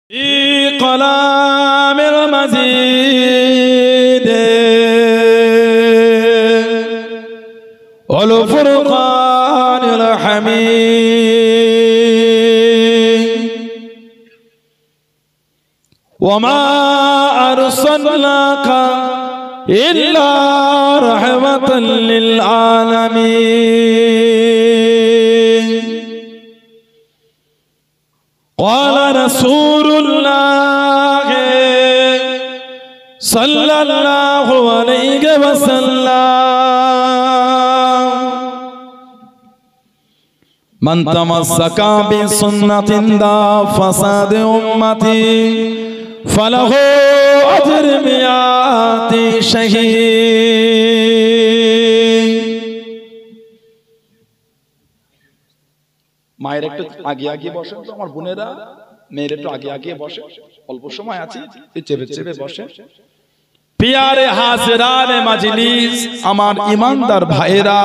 في قلام المزيد والفرقان الحميد وما أرسلناك إلا رحمة للعالمين قال رسول الله صلى الله عليه وسلم من تمسك بسنة دا فساد أمتي فله أجر مئات شهيد মায়ের একটু আগে আগে বসে তো আমার বোনেরা মেয়ের একটু আগে আগে বসে অল্প সময় আছে চেপে চেপে বসে পিয়ারে হাজিরানে মাজলিস আমার ঈমানদার ভাইরা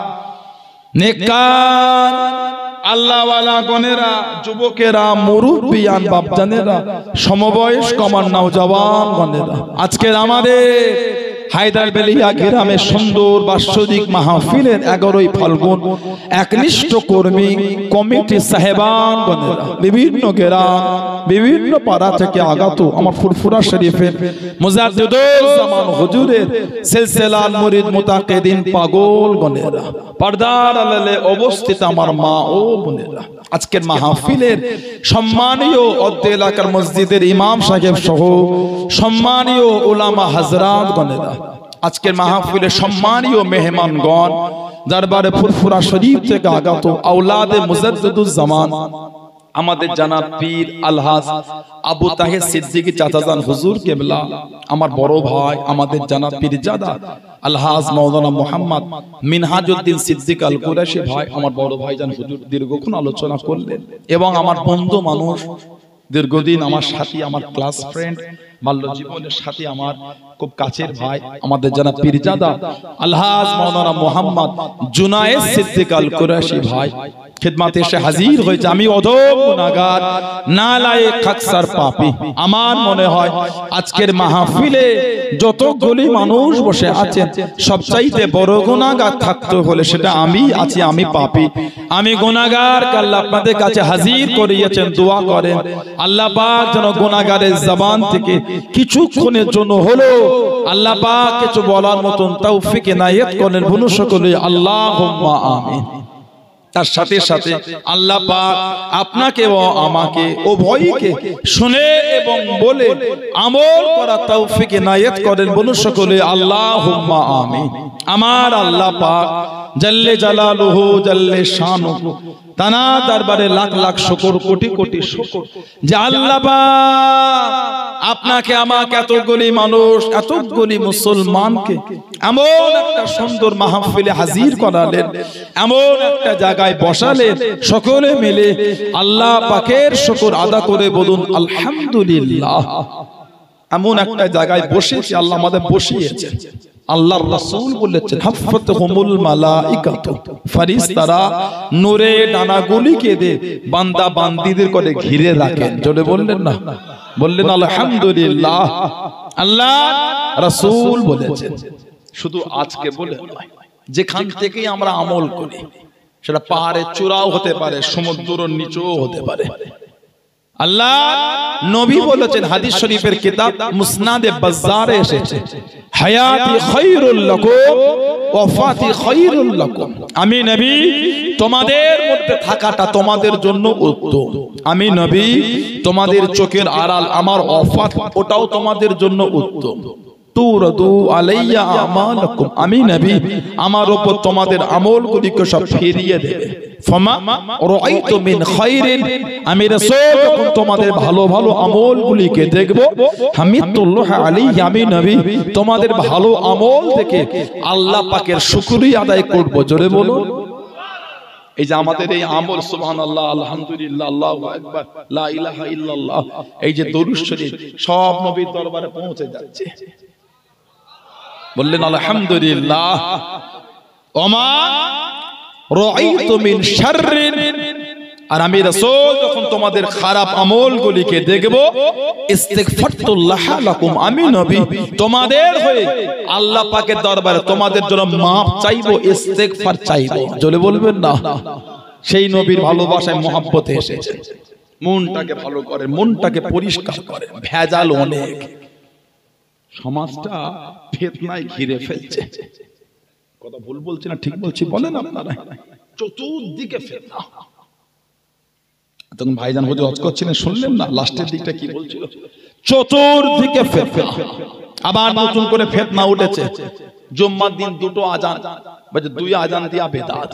নেককার আল্লাহওয়ালা গণেরা যুবকেরা মুরব্বিয়ান বাপজানেরা সমবয়স্ক আমার নওজওয়ান গণেরা আজকের আমাদের হায়দারবেলিয়া গ্রামের সুন্দর বাৎসরিক মাহফিলের 11ই ফাল্গুন একনিষ্ঠ কর্মী কমিটি সাহেবান গণেরা বিভিন্ন গ্রাম বিভিন্ন পাড়া থেকে আগত আমার ফুরফুরা শরীফের মুজাদ্দিদুল জামান হুজুরের সিলসিলার মুরিদ মুতাকিদিন পাগল গণেরা পর্দার আড়ালে অবস্থিত আমার মা ও বোনেরা আজকের মাহফিলের সম্মানীয় অত্র এলাকার মসজিদের ইমাম সাহেব সহ সম্মানীয় উলামা হযরত গণেরা আজকের মাহফিলের সম্মানীয় মেহমানগণ দরবারে ফুরফুরা শরীফ থেকে আগত আওলাদে মুজাদ্দিদুল জামান আমাদের জানাব পীর আলহাজ আবু তাহের সিদ্দিকী চাচাজান হুজুর কেবলা আমার বড় ভাই আমাদের জানাব পীরজাদা আলহাজ মাওলানা মুহাম্মদ মিনহাজউদ্দিন সিদ্দিক আল কুরাশি ভাই আমার বড় ভাইজান হুজুর দীর্ঘক্ষণ আলোচনা করলেন এবং আমার বন্ধু মানুষ দীর্ঘদিন আমার সাথী আমার ক্লাস ফ্রেন্ড বাল্য জীবনের সাথী আমার খুব কাছের ভাই আমাদের জানাব পীরজাদা আলহাজ মাওলানা মুহাম্মদ জুনায়েদ সিদ্দিক আল কুরাশি ভাই খিদমতে এসে হাজির হয়েছে আমি অধম গুনাহগার নালায়েক খাকসার পাপী আমার মনে হয় আজকের মাহফিলে যতগুলি মানুষ বসে আছেন সবচাইতে বড় গুনাহগার থাকতে হলে সেটা আমি আছি আমি পাপী আমি গুনাহগার আল্লাহ আপনাদের কাছে হাজির করিয়েছেন দোয়া করেন আল্লাহ পাক যেন গুনাহগারের জবান থেকে কিছুক্ষণের জন্য হলো আল্লাহ পাক কিছু বলার মতন তৌফিক ইনায়েত করেন বলুন সকলে আল্লাহুম্মা আমিন তার সাথে সাথে আল্লাহ পাক আপনাকে ও আমাকে উভয়কে শুনে এবং বলে আমল করা তৌফিক ইনায়েত করেন বলুন সকলে আল্লাহুম্মা আমিন আমার আল্লাহ পাক জাল্লে জালালুহু জাল্লে শানুহু তানা দরবারে লাখ লাখ শুকর কোটি কোটি শুকর যে আল্লাহ পাক আপনাকে আমাকে এতগুলি মানুষ এতগুলি মুসলমানকে এমন একটা সুন্দর মাহফিলে হাজির করালেন এমন একটা জায়গায় বসালেন সকলে মিলে আল্লাহ পাকের শুকর আদা করে বলুন আলহামদুলিল্লাহ এমন একটা জায়গায় বসেছি আল্লাহ আমাদের বসিয়েছেন আল্লাহর রাসূল বলেছেন হাফাতহুমুল মালাইকাতু ফেরেশতারা নূরে ডানাগুলিকে দে বান্দা বান্দীদের করে ঘিরে রাখেন জোরে বললেন না বললেন আলহামদুলিল্লাহ আল্লাহ রাসূল বলেছেন শুধু আজকে বলে নয় যেখান থেকেই আমরা আমল করি সেটা পাহাড়ের চূড়াও হতে পারে সমুদ্রের নিচেও হতে পারে আল্লাহ নবী বলেছেন হাদিস শরীফের কিতাব মুসনাদে বাজ্জারে এসেছে হায়াতি খায়রুল লাকুম ওয়াফাতি খায়রুল লাকুম আমি নবী তোমাদের মধ্যে থাকাটা তোমাদের জন্য উত্তম আমি নবী তোমাদের চোখের আড়াল আমার ওয়াফাত ওটাও তোমাদের জন্য উত্তম তুরদু আলাইয়া আমালাকুম আমি নবী আমার উপর তোমাদের আমলগুলিকে সব ফিরিয়ে দেবে ফামা রাআইতু মিন খায়রিন আমি রাসূল যখন তোমাদের ভালো ভালো আমলগুলিকে দেখব হামিদুল্লাহ আলাইহি আমি নবী তোমাদের ভালো আমল দেখে আল্লাহ পাকের শুকরিয়া আদায় করব জোরে বলুন এই যে আমাদের এই আমল সুবহানাল্লাহ আলহামদুলিল্লাহ আল্লাহু আকবার লা ইলাহা ইল্লাল্লাহ এই যে দরুদ শরীফ সব নবীর দরবারে পৌঁছে যাচ্ছে বললেন আলহামদুলিল্লাহ ওমা রাআইতু মিন শাররিন আর আমি রাসূল যখন তোমাদের খারাপ আমলগুলিকে দেখব, ইস্তিগফারতুল্লাহ লাকুম, আমি নবী তোমাদের হয়ে আল্লাহ পাকের দরবারে তোমাদের জন্য মাফ চাইবো, ইস্তিগফার চাইবো। জোরে বলবেন না? সেই নবীর ভালোবাসায় মহব্বতে এসেছে। মনটাকে ভালো করে, মনটাকে পরিষ্কার করে। ভেজাল অনেক, সমাজটা ফিতনায় ঘিরে ফেলছে। কথা ভুল বলছি না ঠিক বলছি বলেন আপনারা? চতুর্দিকে ফিতনা। তখন ভাইজান হুজুর ওয়াজ করছিলেন, শুনলেন না লাস্টের দিকটা কি বলছিল? চতুর্দিকে ফিতনা। আবার নতুন করে ফিতনা উঠেছে। জুম্মার দিন দুটো আজান, বাজে দুই আজান দিয়া বেদাত।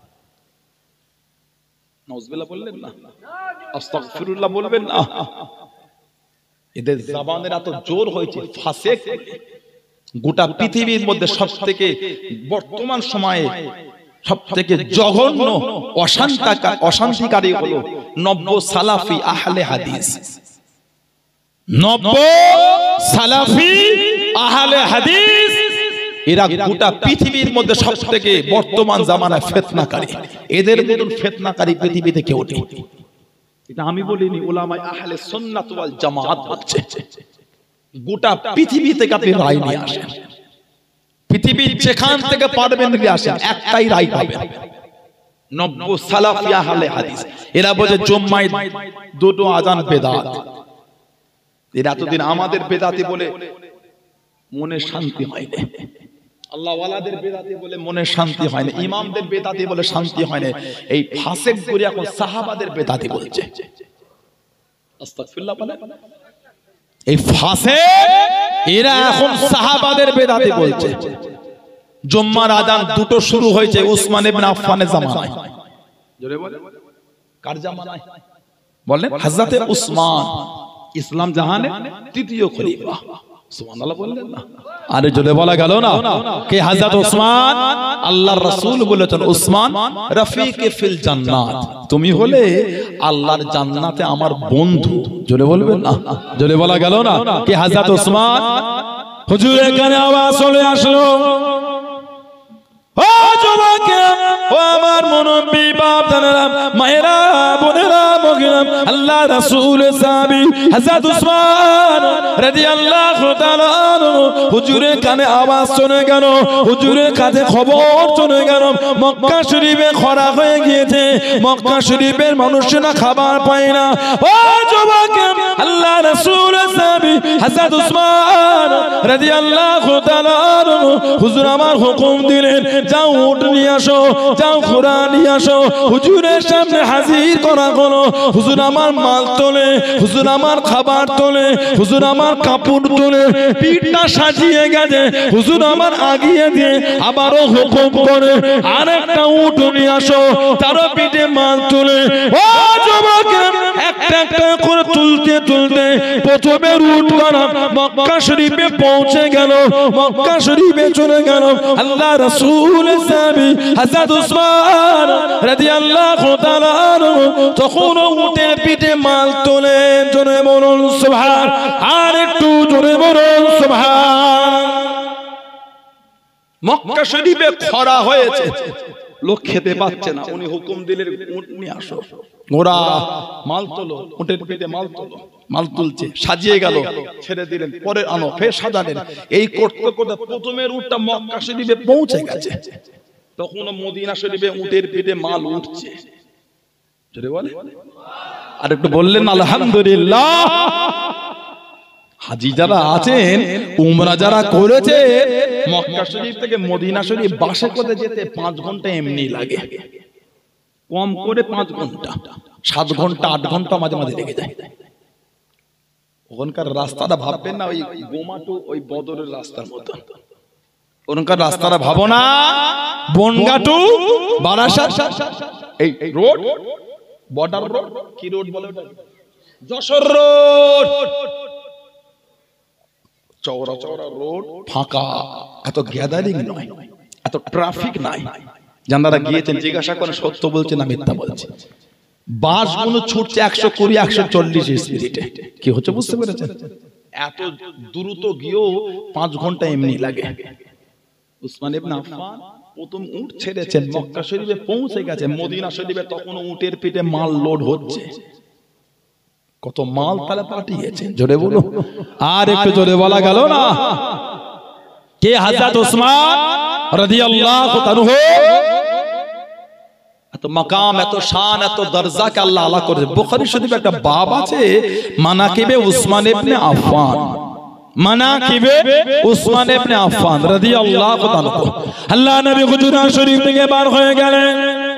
নাউজুবিল্লাহ বললেন না? আস্তাগফিরুল্লাহ বলবেন না? এদের জবানের এত জোর হয়েছে, ফাসেক। গোটা পৃথিবীর মধ্যে সবথেকে বর্তমান সময়ে সবথেকে জঘন্য অশান্তিকারী হলো নব্য সালাফি আহলে হাদিস। নব্য সালাফি আহলে হাদিস এরা গোটা পৃথিবীর মধ্যে সবথেকে বর্তমান জামানায় ফিতনাকারী। এদের মতন ফিতনাকারী পৃথিবীতে কেউ নেই। এটা আমি বলিনি, উলামায়ে আহলে সুন্নাত ওয়াল জামাত বলছে। গোটা পৃথিবী থেকে আপনি রায় নিয়ে আসেন, পৃথিবীর যেখান থেকে পারবেন নিয়ে আসেন, একটাই রায় পাবেন, নব্য সালাফি আহলে হাদিস। এরা বলে জুম্মায় দুটো আজান বেদাত। এরা এতদিন আমাদের বেদাতি বলে মনে শান্তি হয়নি, আল্লাহ ওয়ালাদের বেদাতি বলে মনে শান্তি হয়নি, ইমামদের বেদাতি বলে শান্তি হয়নি। এই ফাসেক করে এখন সাহাবাদের বেদাতি বলছে। আস্তাগফিরুল্লাহ বলে এই ফাসেক এরা এখন সাহাবাদের বেদাতি বলছে। জুম্মার আজান দুটো শুরু হয়েছে উসমান ইবনে আফফানের জামানায়। জোরে বলে কার জামানায়? বলেন হযরতে উসমান, ইসলাম জাহানের তৃতীয় খলিফা। সুবহানাল্লাহ বললেন না? আরে জোরে বলা গেল না? কে হযরত উসমান? আল্লাহর রাসূল বলেছেন উসমান রফিকে ফিল জান্নাত, তুমি হলে আল্লাহর জান্নাতে আমার বন্ধু। জোরে বলবেন না? জোরে বলা গেল না? কে হযরত উসমান? হুজুরের কানে আওয়াজ চলে আসলো, ও যুবকেরা, ও আমার মুরব্বি বাপদাদারা, মায়েরা, বোনেরা, মগিরা, আল্লাহ রাসূলের সাহাবী হযরত উসমান রাদিয়াল্লাহু তাআলা হুজুরের কানে আওয়াজ শুনে গেল, হুজুরের কাছে খবর শুনে গেল, মক্কা শরীফে খরা হয়ে গিয়েছে, মক্কা শরীফের মানুষেরা খাবার পায় না। ও যুবকেরা, আল্লাহ রাসূলের সাহাবী হযরত উসমান রাদিয়াল্লাহু তাআলা হুজুর আমার হুকুম দিলেন, যাও উট নিয়ে আসো, যাও ঘোড়া নিয়ে আসো। হুজুরের সামনে হাজির করা হলো। হুজুর আমার মাল তোলে, হুজুর আমার খাবার তোলে, হুজুর আমার কাপড় তোলে, পিঠটা সাজিয়ে গেছে। হুজুর আমার আগিয়ে দিয়ে আবারও হুকুম করে, আরেকটা উট নিয়ে আসো, তারও পিঠে মাল তোলে। ও যুবকেরা, একটা একটা করে তুলতে তুলতে প্রথমে উট করা মক্কা শরীফে পৌঁছে গেল, মক্কা শরীফে চলে গেল। আল্লাহ রাসূলের সাহাবী হযরত উসমান রাদিয়াল্লাহু তাআলা তখন উটের পিঠে মাল তোলে। জোরে বলুন সুবহান, আর একটু জোরে বলুন সুবহান। মক্কা শরীফে খরা হয়েছে, লোক খেতে পাচ্ছে না, উনি হুকুম দিলেন উট নিয়ে আসো, ঘোড়া মাল তোলো, উটের পিঠে মাল তোলো। মাল তুলছে, সাজিয়ে গেল, ছেড়ে দিলেন, পরে আনো, ফের সাজালেন। এই করতে করতে প্রথমের উটটা মক্কা শরীফে পৌঁছে গেছে, তখন মদিনা শরীফে উটের পিঠে মাল উঠছে। জোরে বলে আর একটু বললেন আলহামদুলিল্লাহ। হাজি যারা আছেন, উমরা যারা করেছে, মক্কা শরীফ থেকে মদিনা শরীফ বাসে করে যেতে 5 ঘন্টা এমনি লাগে, কম করে 5 ঘন্টা, 7 ঘন্টা 8 ঘন্টা মাঝে মাঝে লেগে যায়। ওখানকার রাস্তাটা ভাববেন না ওই গোমাটু ওই বদরের রাস্তার মতো। ওখানকার রাস্তাটা ভাবো না বনগাটু বারাসাত, এই রোড বর্ডার রোড, কি রোড বলে ওটা? যশোর রোড, চওড়া চওড়া রোড, ফাঁকা, এত গ্যাদারিং নয়, এত ট্রাফিক নাই। যারা গিয়েছেন জিজ্ঞাসা করেন, সত্য বলছে না মিথ্যা বলছে। বাসগুলো ছুটছে 120 140 স্পিডে। কি হচ্ছে বুঝতে পেরেছেন? এত দ্রুত গিয়েও 5 ঘন্টা এমনি লাগে। উসমান ইবনে আফফান প্রথম উট ছেড়েছেন, মক্কা শরীফে পৌঁছে গেছে, মদিনা শরীফে তখন উটের পিঠে মাল লোড হচ্ছে। কত মাল তারা পাঠিয়েছে, জোরে বলো, আর একটু জোরে বলা গেল না? কে? হযরত ওসমান রাদিয়াল্লাহু তাআলা। এত মাকাম, এত শান, এত দরজাকে আল্লাহ আলা করেছে। বুখারী শরীফে একটা বাব আছে, মানাকিবে উসমান ইবনে আফফান, মানাকিবে উসমান ইবনে আফফান রাদিয়াল্লাহু তাআলা। আল্লাহ নবী হুজুরা শরীফ থেকে বার হয়ে গেলেন।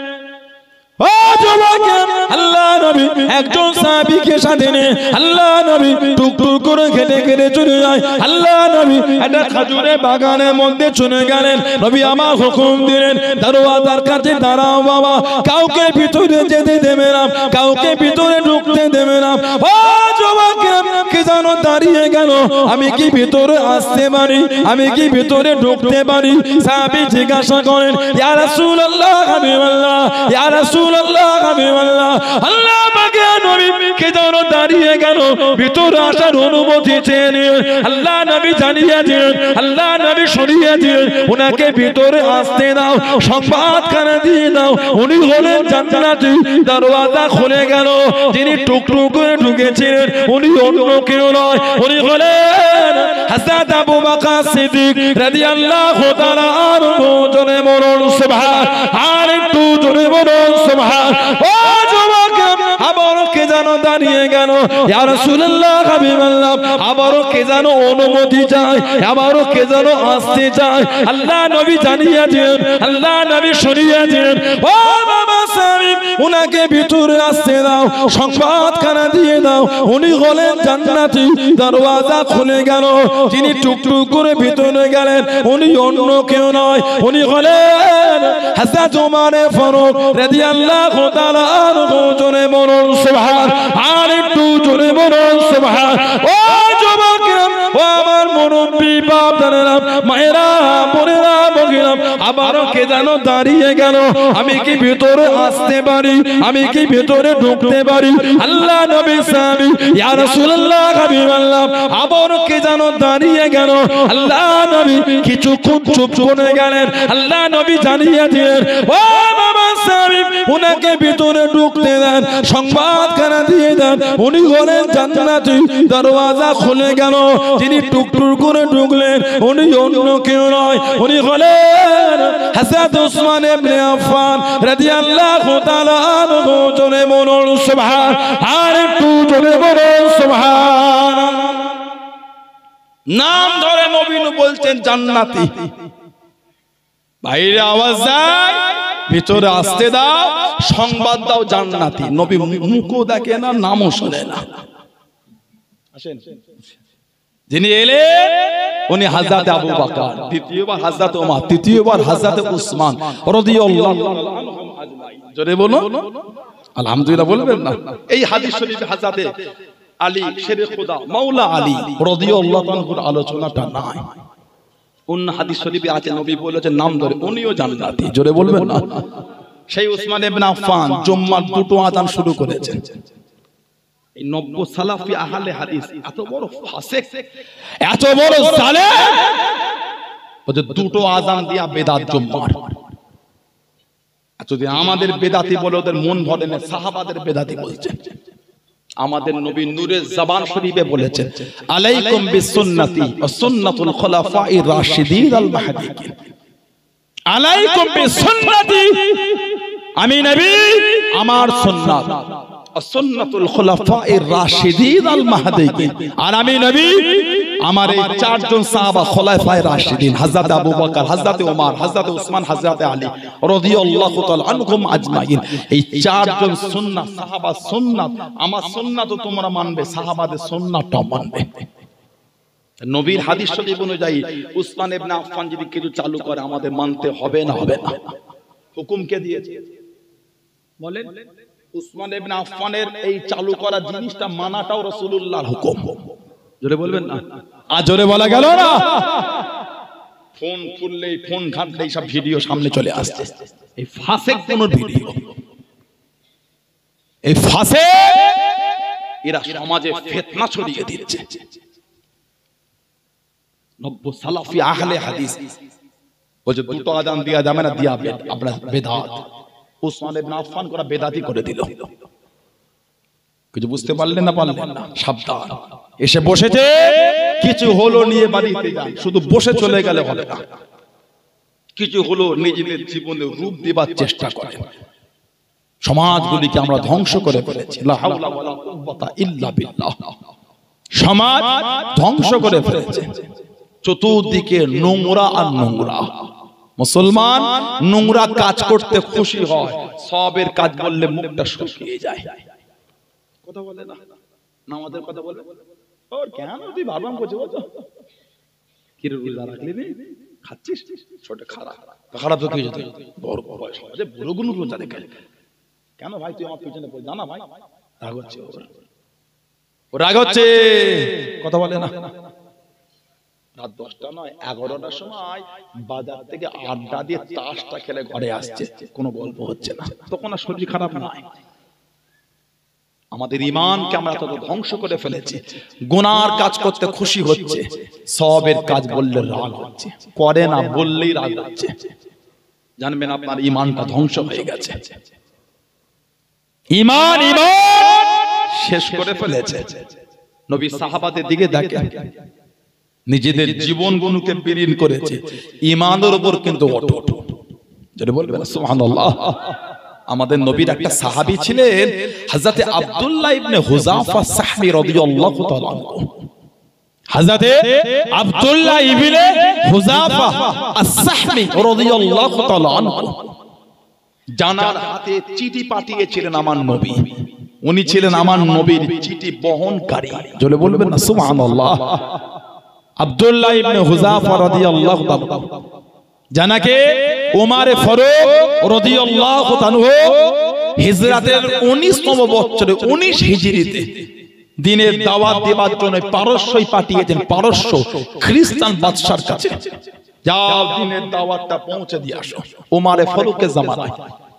ও যুবক, আল্লাহ নবী একজন সাহাবীকে সাথে নিয়ে আল্লাহ নবী টুকটুক করে কেটে কেটে চলে যায়। আল্লাহ নবী একটা খেজুরের বাগানের মধ্যে চলে গেলেন। নবী আমার হুকুম দিলেন, দরওয়াজার কাছে দাঁড়াও বাবা, কাউকে ভিতরে যেতে দেবে না, কাউকে ভিতরে ঢুকতে দেবে না। ও যুবক, কে যেন দাঁড়িয়ে গেল, আমি কি ভিতরে আসতে পারি, আমি কি ভিতরে ঢুকতে পারি? সাহাবী জিজ্ঞাসা করেন, ইয়া রাসূলুল্লাহ, হাবিবাল্লাহ, ইয়া রাসূলুল্লাহ, হাবিবাল্লাহ, আল্লাহ পাকের নবী কে যেন দাঁড়িয়ে গেল, ভিতরে আসার অনুমতি চেয়ে নিয়ে আল্লাহ নবী জানিয়ে দিলেন, আল্লাহ নবী সরিয়ে দিলেন, ওনাকে ভিতরে আসতে দাও, সংবাদখানা দিয়ে দাও, উনি হলেন জান্নাতি। দরওয়াজা খুলে গেল। যিনি টুকটুক করে ঢুকেছিলেন উনি অন্য কেউ নয়, উনি হলেন হযরত আবু বকর সিদ্দিক রাদিয়াল্লাহু তাআলা আনহু। জোরে বলুন সুবহান, আর একটু জোরে বলুন সুবহান। ও যুবক, আবারও কে যেন দাঁড়িয়ে গেল, ইয়া রাসূলুল্লাহ, হাবিবাল্লাহ, আবারও কে যেন অনুমতি চায়, আবারও কে যেন আসতে চায়। আল্লাহ নবী জানিয়ে দিলেন, আল্লাহ নবী সরিয়ে দিলেন, ও বাবা সাহেব, উনাকে ভিতরে আসতে দাও, সংবাদখানা দিয়ে দাও, উনি হলেন জান্নাতি। দরওয়াজা খুলে গেল। যিনি টুকটুক করে ভিতরে গেলেন উনি অন্য কেউ নয়, উনি হলেন হযরত ওমর ফারুক রাদিয়াল্লাহু তাআলা আনহু। জোরে বলুন সুবহান, আর একটু জোরে বলুন সুবহান। ও যুবক, ও আমার মুরব্বি বাপ দাদারা, মায়েরা, বোনেরা, বগিরা, আবারও কে যেন দাঁড়িয়ে গেল, আমি কি ভিতরে আসতে পারি, আমি কি ভিতরে ঢুকতে পারি? আল্লাহ নবী সাহাবী, ইয়া রাসূলুল্লাহ, হাবিবাল্লাহ, আবারও কে যেন দাঁড়িয়ে গেল। আল্লাহ নবী কিছুক্ষণ চুপ করে গেলেন। আল্লাহ নবী জানিয়ে দিলেন, ও বাবা সাহেব, উনাকে ভিতরে ঢুকতে দেন, সংবাদখানা দিয়ে দেন, উনি হলেন জান্নাতি। দরওয়াজা খুলে গেল। যিনি টুকটুক করে ঢুকলেন উনি অন্য কেউ নয়, উনি হলেন হযরত ওসমান ইবনে আফফান রাদিয়াল্লাহু তাআলা আনহু। জোরে বলুন সুবহান, আর একটু জোরে বলুন সুবহান। নাম ধরে নবী বলছেন জান্নাতি। বাইরে আওয়াজ যায়, ভিতরে আসতে দাও, সংবাদ দাও জান্নাতি। নবী মুখও দেখে না, নামও শোনে না। আসেন, যিনি এলেন উনি হযরত আবু বকর, দ্বিতীয়বার হযরত ওমর, তৃতীয়বার হযরত উসমান রাদিয়াল্লাহু আনহুম আজমাইন। জোরে বলুন আলহামদুলিল্লাহ, বলবেন না? এই হাদিস শরীফে হযরত আলী শেরে খোদা মাওলা আলী রাদিয়াল্লাহু আনহুর আলোচনাটা নাই। অন্য হাদিস শরীফে আছে নবী বলেছেন নাম ধরে উনিও জান্নাতি। জোরে বলবেন না? সেই উসমান ইবনে আফফান জুম্মার দুটো আযান শুরু করেছেন। এই 90 সালাফি আহলে হাদিস এত বড় ফাসিক, এত বড় জালেম, ওদের দুটো আযান দিয়া বেদাত জুম্মার। যদি আমাদের বেদাতি বলে ওদের মন ভরে না, সাহাবাদের বেদাতি বলছেন। আমাদের নবী নূরে জবান শরীফে বলেছেন, আলাইকুম বিসুন্নতি ওয়া সুন্নাতুল খুলাফায়ে রাশিদিন আল মাহদিয়িন। আলাইকুম বিসুন্নতি, আমি নবী, আমার সুন্নাত, ওয়া সুন্নাতুল খুলাফায়ে রাশিদিন আল মাহদিয়িন, আর আমি নবী, আমার এই চারজন সাহাবা খোলাফায়ে রাশিদিন, হযরত আবু বকর, হযরত ওমর, হযরত উসমান, হযরত আলী রাদিয়াল্লাহু তাআলা আনহুম আজমাইন। এই চারজন সুন্নাত, সাহাবা সুন্নাত, আমার সুন্নাতও তোমরা মানবে, সাহাবাদের সুন্নাতটাও মানবে। নবীর হাদিস শরীফ অনুযায়ী উসমান ইবনে আফফান যদি কিছু চালু করে আমাদের মানতে হবে না? হবে না? হুকুম কে দিয়েছে বলেন? উসমান ইবনে আফফানের এই চালু করা জিনিসটা মানাটাও রাসূলুল্লাহর হুকুম। জোরে বলবেন না? আর জোরে বলা গেল না? ফোন খুললেই, ফোন ঘাটলেই সব ভিডিও সামনে চলে আসছে। এই ফাসেক কোন ভিডিও, এই ফাসেক এরা সমাজে ফিতনা ছড়িয়ে দিচ্ছে। 90 সালাফি আহলে হাদিস বলছে দুটো আজান দেওয়া যাবে না, দিয়া আপনার বেদাত। উসমান ইবনে আফফান করা বেদাতি করে দিল। কিছু বুঝতে পারলেন না? পারলেন না? সাবধান। এসে বসেছে, কিছু হলো নিয়ে বাড়িতে যান, শুধু বসে চলে গেলে হবে না। কিছু হলো নিজেদের জীবনে রূপ দেবার চেষ্টা করে। সমাজগুলিকে আমরা ধ্বংস করে ফেলেছি। লা হাওলা ওয়ালা কুওয়াতা ইল্লা বিল্লাহ। সমাজ ধ্বংস করে ফেলেছে। চতুর্দিকে নোংরা আর নোংরা। মুসলমান নোংরা কাজ করতে খুশি হয়, সবের কাজ বললে মুখটা শুকিয়ে যায়। কথা বলে না, নামাজের কথা বলে, ওর কেন তুই বারবার করছিস? বলতো কি রে, রোজা রাখলি নি, খাচ্ছিস, ছোট খারাপ খারাপ তো কি যেতে বড় বয়স আছে, বুড়ো গুলো রোজা দেখে কেন ভাই তুই আমার পিছনে পড়ে জানা ভাই, রাগ হচ্ছে ও, রাগ হচ্ছে। কথা বলে না। রাত 10টা নয় 11টার সময় বাজার থেকে আড্ডা দিয়ে তাসটা খেলে ঘরে আসছে, কোনো গল্প হচ্ছে না, তখন আর শরীর খারাপ নয়। আমাদের ঈমানকে আমরা তত ধ্বংস করে ফেলেছি। গুনার কাজ করতে খুশি হচ্ছে, সওয়াবের কাজ বললে রাগ হচ্ছে, করে না বললেই রাগ হচ্ছে। জানবেন আপনার ঈমানটা ধ্বংস হয়ে গেছে। ঈমান শেষ করে ফেলেছে। নবী সাহাবাদের দিকে দেখেন, নিজেদের জীবনগুলোকে বিলীন করেছে ঈমানের উপর, কিন্তু অটুট। যেটা বলবেন সুবহানাল্লাহ। আমাদের নবীর একটা সাহাবী ছিলেন হযরতে আব্দুল্লাহ ইবনে হুযাফা সাহমী রাদিয়াল্লাহু তাআলা আনহু। হযরতে আব্দুল্লাহ ইবনে হুযাফা আস-সাহমী রাদিয়াল্লাহু তাআলা আনহু জানার হাতে চিঠি পাঠিয়েছিলেন আমার নবী। উনি ছিলেন আমার নবীর চিঠি বহনকারী। জোরে বলবেন না সুবহানাল্লাহ। আব্দুল্লাহ ইবনে হুযাফা রাদিয়াল্লাহু তাআলা জানাকে ওমর ফারুক রাদিয়াল্লাহু তাআলা হিজরতের 19তম বছরে 19 হিজরিতে দ্বীনের দাওয়াত দেবার জন্য পারস্যই পাঠিয়েছেন। পারস্য খ্রিস্টান বাদশার কাছে, যাও দ্বীনের দাওয়াতটা পৌঁছে দিয়ে আসো। ওমর ফারুকের জামানায়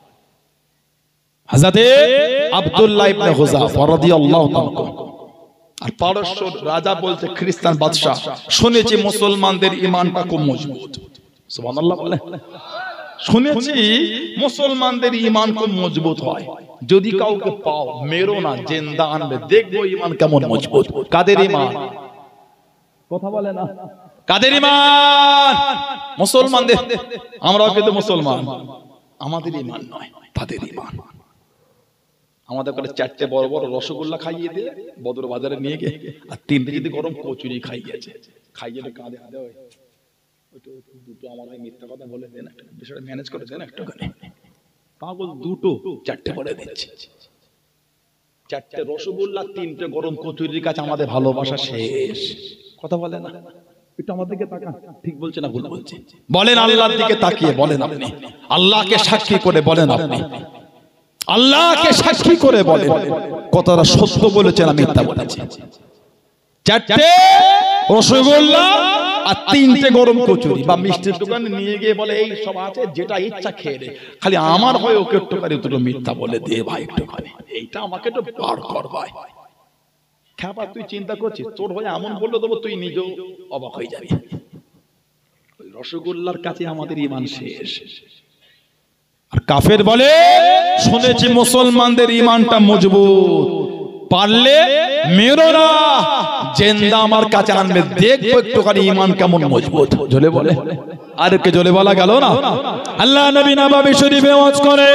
হযরতে আব্দুল্লাহ ইবনে হুযাফা রাদিয়াল্লাহু তাআলা, আর পারস্য রাজা বলতে খ্রিস্টান বাদশা, শুনেছি মুসলমানদের ঈমানটা খুব মজবুত। সুবহানাল্লাহ বলে, শুনেছি মুসলমানদের ঈমান খুব মজবুত হয়। যদি কাউকে পাও মেরো না, জিন্দা আনবে, দেখবো ঈমান কেমন মজবুত। কাদের ঈমান? কথা বলে না। কাদের ঈমান? মুসলমানদের। আমরাও কিন্তু মুসলমান, আমাদের ঈমান নয়, তাদের ঈমান। আমাদের করে 4টে বড় বড় রসগোল্লা খাইয়ে দিয়ে বদর বাজারে নিয়ে গিয়ে, আর 3টে যদি গরম কচুরি খাইয়েছে, খাইয়ে কাঁদে হাতে হয় দুটো আমার মিথ্যা কথা বলে দেন, একটা বিষয়টা ম্যানেজ করে দেন একটুখানি। পাগল, দুটো 4টে করে দিচ্ছে। 4টে রসগোল্লা 3টে গরম কচুরির কাছে আমাদের ভালোবাসা শেষ। কথা বলে না। একটু আমার দিকে তাকান, ঠিক বলছে না ভুল বলছে? বলেন আল্লাহর দিকে তাকিয়ে বলেন আপনি, আল্লাহকে সাক্ষী করে বলেন আপনি, আল্লাহকে সাক্ষী করে বলেন কথাটা সত্য বলেছেন না মিথ্যা বলেছেন? 4টে রসগোল্লা আর 3টে গরম কচুরি বা মিষ্টির দোকানে নিয়ে গিয়ে বলে এই সব আছে, যেটা ইচ্ছা খেয়ে নে, খালি আমার হয় ওকে একটু করে দুটো মিথ্যা বলে দে ভাই একটুখানি, এইটা আমাকে একটু বার কর ভাই। খাবার তুই চিন্তা করছিস, তোর হয়ে এমন বললে দেবো তুই নিজেও অবাক হয়ে যাবি। ওই রসগোল্লার কাছে আমাদের ঈমান শেষ। আর কাফের বলে শুনেছি মুসলমানদের ঈমানটা মজবুত, পারলে মেরো না, জিন্দা আমার কাছে আনবে, দেখবো একটুখানি ঈমান কেমন মজবুত। জলে বলে, আর কে জলে বলা গেল না? আল্লাহ নবী নববী শরীফে ওয়াজ করেন,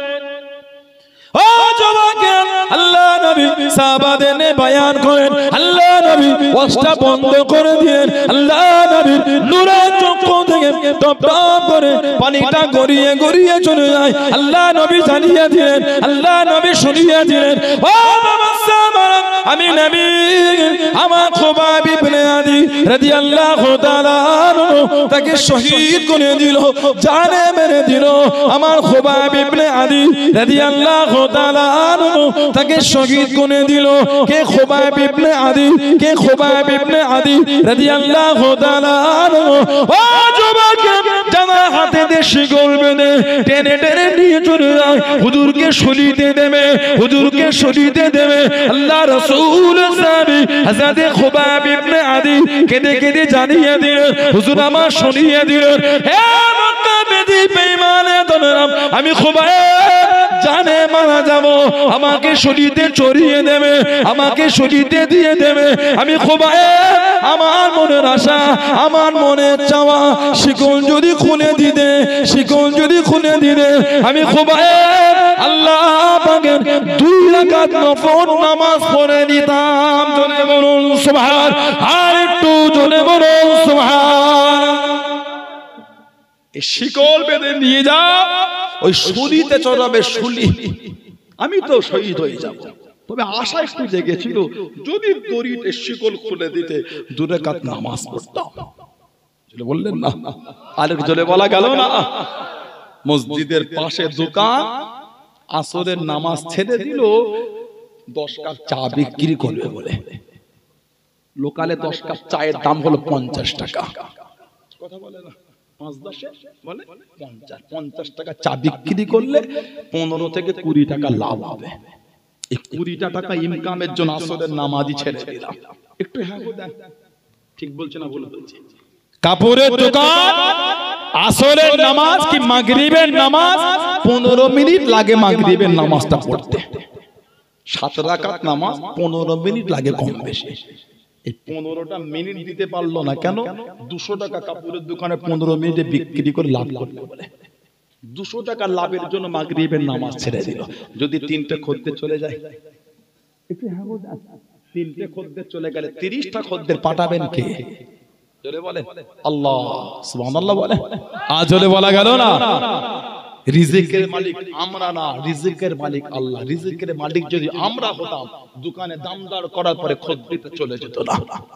ও যুবকেরা, আল্লাহ নবী সাহাবাদের নিয়ে বয়ান করেন, আল্লাহ নবী ওয়াজটা বন্ধ করে দিলেন, আল্লাহ নবীর নূরের চক্ষু থেকে টপ টপ করে পানিটা গড়িয়ে গড়িয়ে চলে যায়। আল্লাহ নবী জানিয়ে দিলেন, আল্লাহ নবী শুনিয়ে দিলেন, ও বাবা সাহাবারা, আমি নবী আমার খুবাইব ইবনে আদি রাদিয়াল্লাহু তাআলা আনহু তাকে শহীদ করে দিল, জানে মেরে দিল। আমার খুবাইব ইবনে আদি রাদিয়াল্লাহু তাআলা আনহু তাকে শহীদ করে দিল। কে খুবাইব ইবনে আদি? কে খুবাইব ইবনে আদি রাদিয়াল্লাহু তাআলা আনহু? ও যুবক, জানা হাতে দিয়ে শিকল বেঁধে টেনে টেনে নিয়ে চলে যায়, হুজুরকে শরীতে দেবে, হুজুরকে শরীতে দেবে। আল্লাহ রাসূল সাহাবী হযরত খুবাব ইবনে আদি কেঁদে কেঁদে জানিয়ে দিলেন, হুজুর আমার শুনিয়ে দিলেন, হে মক্কাবাসী বেঈমানে দলেরা, আমি খুবাব জানে মারা যাব, আমাকে শরীতে চড়িয়ে দেবে, আমাকে শরীতে দিয়ে দেবে। আমি খুবাব আমার মনের আশা, আমার মনের চাওয়া শিকল যদি খুলে দিতে, শিকল যদি খুলে দিতে, আমি খুবাব আল্লাহ পাকের 2 রাকাত নফল নামাজ পড়ে নিতাম। জোরে বলুন সুবহান, আর একটু জোরে বলুন সুবহান। এই শিকল বেঁধে নিয়ে যা, ওই শুলিতে চড়াবে শুলি, আমি তো শহীদ হয়ে যাব। তবে আশা একটু জেগেছিল, যদি দড়িতে শিকল খুলে দিতে 2 রাকাত নামাজ পড়তাম। বললেন না, আরেক জোরে বলা গেল না। মসজিদের পাশে দোকান, আসরের নামাজ ছেড়ে দিল 10 কাপ চা বিক্রি করবে বলে। লোকালে 10 কাপ চায়ের দাম হলো 50 টাকা। কথা বলে না, 5-10 বলে 50 টাকা চা বিক্রি করলে 15 থেকে 20 টাকা লাভ হবে। এই 20 টাকা ইনকামের জন্য আসরের নামাজই ছেড়ে দিলাম। একটু হ্যাঁ দেন, ঠিক বলছে না ভুল বলছি? কাপড়ের দোকান, আসরের নামাজ কি মাগরিবের নামাজ 15 মিনিট লাগে মাগরিবের নামাজটা পড়তে। 7 রাকাত নামাজ 15 মিনিট লাগে কম বেশি। এই 15টা মিনিট দিতে পারলো না কেন? 200 টাকা কাপড়ের দোকানে 15 মিনিটে বিক্রি করে লাভ করবে বলে। 200 টাকা লাভের জন্য মাগরিবের নামাজ ছেড়ে দিল। যদি 3টে খদ্দের চলে যায়, একটু হ্যাঁ বল, 3টে খদ্দের চলে গেলে 30টা খদ্দের পাঠাবেন কে? জোরে বলেন আল্লাহ, সুবহানাল্লাহ বলেন। আজ জোরে বলা গেল না। রিজিকের মালিক আমরা না, রিজিকের মালিক আল্লাহ। রিজিকের মালিক যদি আমরা হতাম, দোকানে দামদার করার পরে খদ্দের চলে যেত না।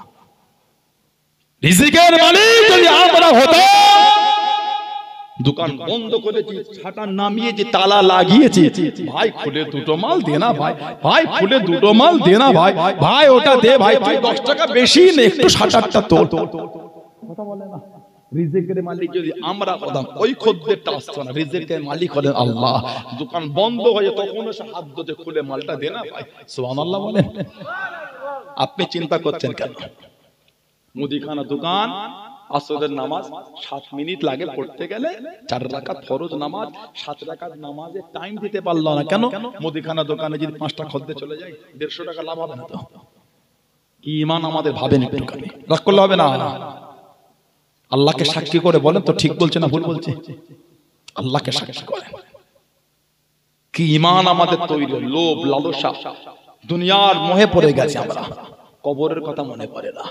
রিজিকের মালিক যদি আমরা হতাম, দোকান বন্ধ করেছি, ছাটা নামিয়েছি, তালা লাগিয়েছি, ভাই খুলে 2টো মাল দে না ভাই, ভাই খুলে 2টো মাল দে না ভাই, ভাই ওটা দে ভাই, তুই 10 টাকা বেশি নে, একটু 7-8টা তোল। কথা বলে না। রিজিকের মালিক যদি আমরা হতাম, ওই খদ্দেরটা আসতো না। রিজিকের মালিক হলেন আল্লাহ। দোকান বন্ধ হয়ে তখন এসে হাত ধরে খুলে মালটা দে না ভাই। সুবহানাল্লাহ বলেন। আপনি চিন্তা করছেন কেন? মুদিখানা দোকান, আসরের নামাজ 7 মিনিট লাগে পড়তে গেলে, 4 রাকাত ফরজ নামাজ, 7 রাকাত নামাজে টাইম দিতে পারলো না কেন? মুদিখানা দোকানে যদি 5টা খদ্দের চলে যায়, 150 টাকা লাভ হবে না তো? কি ঈমান আমাদের ভাবেন একটুখানি, রাগ করলে হবে না। আল্লাহকে সাক্ষী করে বলেন তো, ঠিক বলছে না ভুল বলছে? আল্লাহকে সাক্ষী করে কি ঈমান আমাদের তৈরি। লোভ লালসা দুনিয়ার মোহে পড়ে গেছে আমরা, কবরের কথা মনে পড়ে না,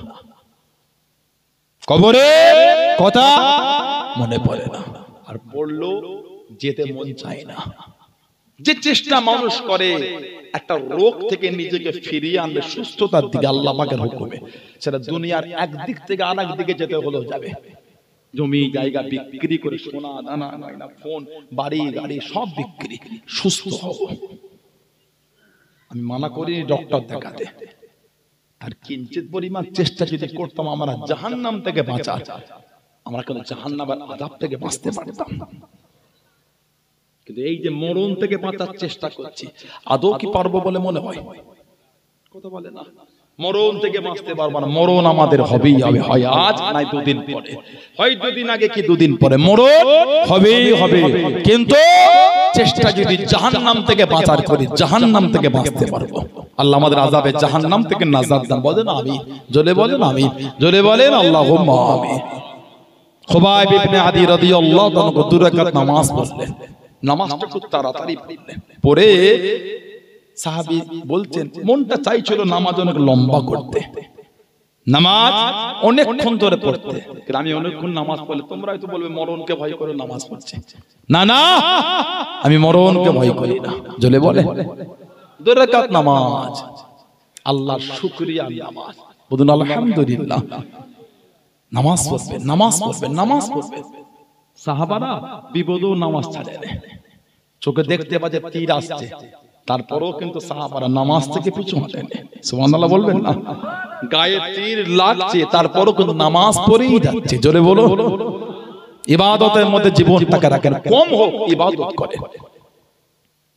কবরের কথা মনে পড়ে না। আর পড়লো যেতে মন চায় না। যে চেষ্টা মানুষ করে একটা রোগ থেকে নিজেকে ফিরিয়ে আনবে সুস্থতার দিকে আল্লাহ পাকের হুকুমে, সেটা দুনিয়ার একদিক থেকে আরেক দিকে যেতে হলেও যাবে। জমি জায়গা বিক্রি করে, সোনা দানা গয়না, ফোন বাড়ি গাড়ি সব বিক্রি, সুস্থ হব। আমি মানা করিনি ডক্টর দেখাতে, আর কিঞ্চিত পরিমাণ চেষ্টা যদি করতাম আমরা জাহান্নাম থেকে বাঁচা, আমরা কেন জাহান্নামের আযাব থেকে বাঁচতে পারতাম। কিন্তু এই যে মরণ থেকে বাঁচার চেষ্টা করছি, আদৌ কি পারবো বলে মনে হয়? কথা বলে না। মরণ থেকে বাঁচতে পারবো না। মরণ আমাদের হবেই হবে, হয় আজ নাই 2 দিন পরে, হয় 2 দিন আগে কি 2 দিন পরে, মরণ হবেই হবে। কিন্তু চেষ্টা যদি জাহান্নাম থেকে বাঁচার করি, জাহান্নাম থেকে বাঁচতে পারবো। আল্লাহ আমাদের আযাবে জাহান্নাম থেকে নাজাত দান। বলেন আমিন, জোরে বলেন আমিন, জোরে বলেন আল্লাহুম্মা আমিন। খুবাইব ইবনে আদি রাদিয়াল্লাহু তাআলা 2 রাকাত নামাজ পড়লেন। নামাজটা খুব তাড়াতাড়ি পড়লেন। পড়ে সাহাবী বলছেন, মনটা চাইছিল নামাজ অনেক লম্বা করতে, নামাজ অনেকক্ষণ ধরে পড়তে। আমি অনেকক্ষণ নামাজ পড়লে তোমরা হয়তো বলবে মরণকে ভয় করে নামাজ পড়ছে। না না, আমি মরণকে ভয় করি না। জোরে বলে 2 রাকাত নামাজ, আল্লাহর শুকরিয়া নামাজ। বলুন আলহামদুলিল্লাহ। নামাজ পড়বে, নামাজ পড়বে, নামাজ পড়বে। সাহাবারা বিপদেও নামাজ ছাড়ে না। চোখে দেখতে পাচ্ছে তীর আসছে, তারপরেও কিন্তু সাহাবারা নামাজ থেকে পিছু হটেন। সুবহানাল্লাহ বলবেন না? গায়ে তীর লাগছে, তারপরেও কিন্তু নামাজ পড়েই যাচ্ছে। জোরে বলো। ইবাদতের মধ্যে জীবনটাকে রাখেন, কম হোক ইবাদত করে।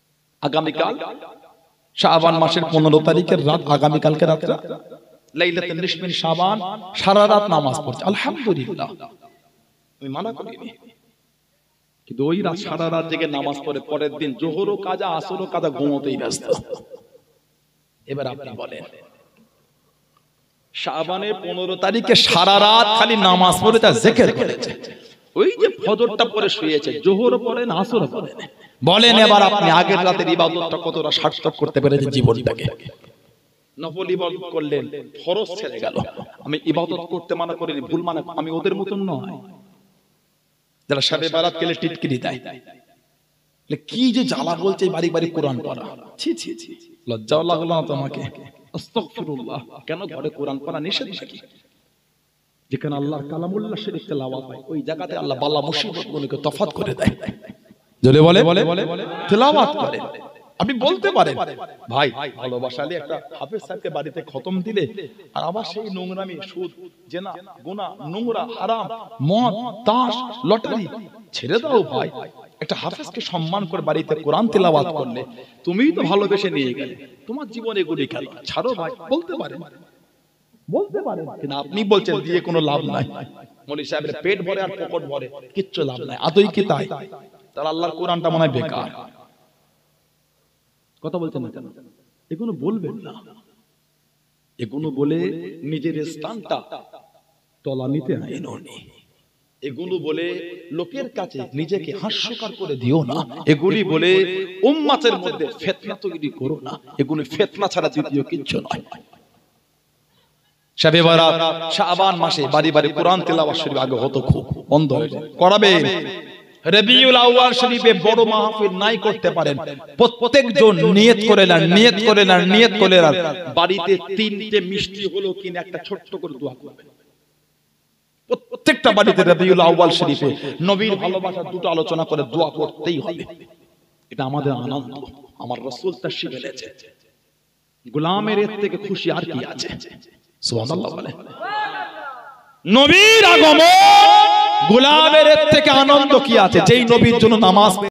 আগামীকাল শাবান মাসের 15 তারিখের রাত, আগামীকালকে রাত্রে লাইলাতুন নিসফ মিন শাবান, সারা রাত নামাজ পড়ছে, আলহামদুলিল্লাহ, আমি মানা করিনি। কিন্তু ওই রাত সারা রাত জেগে নামাজ পড়ে পরের দিন জোহরও কাজা আসরও কাজা ঘুমোতেই ব্যস্ত। এবার আপনি বলেন, শাবানের 15 তারিখে সারা রাত খালি নামাজ পড়ে তা জিকির করেছে, ওই যে ফজরটা পরে শুয়েছে, জোহরও পড়ে না আসরও পড়ে না, বলেন এবার আপনি আগের রাতের ইবাদতটা কতটা সার্থক করতে পেরেছে জীবনটাকে? নফল ইবাদত করলেন, ফরজ ছেড়ে গেল। আমি ইবাদত করতে মানা করিনি, ভুল মানা, আমি ওদের মতন নয় যারা শবে বারাত কেলে টিটকিরি দেয়। কি যে জ্বালা বলছে বাড়ি বাড়ি কোরআন পড়া, ছি ছি ছি, লজ্জাও লাগলো না তোমাকে? আস্তাগফিরুল্লাহ, কেন ঘরে কোরআন পড়া নিষেধ নাকি? যেখানে আল্লাহর কালামুল্লাহ শরীফ তেলাওয়াত হয় ওই জায়গাতে আল্লাহ বালা মুসিবত গুলোকে তফাৎ করে দেয়। জোরে বলে তেলাওয়াত করে। আপনি বলতে পারেন ভাই ভালোবাসালে একটা হাফেজ সাহেবকে বাড়িতে খতম দিলে আর আবার সেই নোংরামি, সুদ, জেনা, গুনাহ, নোংরা, হারাম, মদ, তাস, লটারি ছেড়ে দাও ভাই। একটা হাফেজকে সম্মান করে বাড়িতে কোরআন তেলাওয়াত করলে তুমিই তো ভালোবেসে নিয়ে গেলে, তোমার জীবনে এগুলি খেলো, ছাড়ো ভাই। বলতে পারেন কিন্তু আপনি বলছেন দিয়ে কোনো লাভ নাই। মৌলভী সাহেবের পেট ভরে আর পকেট ভরে কিচ্ছু লাভ নাই, আদৌ কি তাই? তাহলে আল্লাহর কোরআনটা মনে হয় বেকার। কথা বলছেন না কেন? এগুলো বলবেন না, এগুলো বলে নিজের স্থানটা তলানিতে আইনো নি, এগুলো বলে লোকের কাছে নিজেকে হাস্যকর করে দিও না, এগুলি বলে উম্মতের মধ্যে ফিতনা তৈরি করো না। এগুলো ফিতনা ছাড়া দ্বিতীয় কিছু নয়। শবে বারাত শাবান মাসে বাড়ি বাড়ি কোরআন তেলাওয়াত শরীফ আগে হতো, খুব বন্ধ হয়ে করাবে। রবিউল আউয়াল শরীফে বড় মাহফিল নাই করতে পারেন, প্রত্যেকজন নিয়ত করে নেন, বাড়িতে 3টে মিষ্টি হলো কিনা একটা ছোট্ট করে দোয়া করবেন। প্রত্যেকটা বাড়িতে রবিউল আউয়াল শরীফে নবীর ভালোবাসার দুটো আলোচনা করে দোয়া করতেই হবে। এটা আমাদের আনন্দ, আমার রাসূল তাশরীফ এনেছে, গোলামের এর থেকে খুশি আর কি আছে? সুবহানাল্লাহ বলে। নবীর আগমন গোলামের এর থেকে আনন্দ কি আছে? যেই নবীর জন্য নামাজ